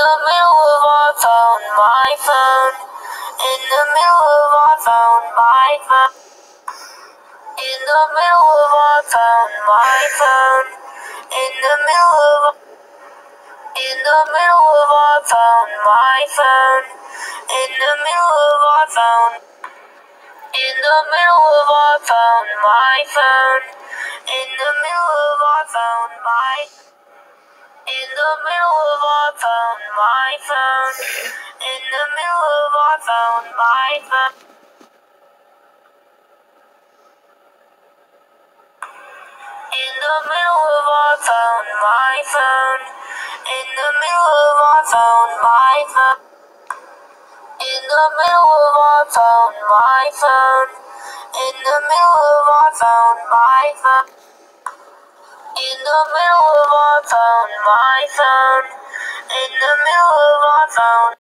the middle of our phone, my phone. In the middle of our phone, my phone. In the middle of our phone, my phone. In the middle of our phone, my phone. In the middle of our phone. In the middle of our phone, my phone. In the middle of our phone, my. In the middle of our phone, my phone. In the middle of our phone, my phone. In the middle of our phone, my phone. In the middle of our phone, my phone. In the middle of our phone, my phone. In the middle of our phone, my phone. In the middle of our phone, my phone. In the middle of our phone.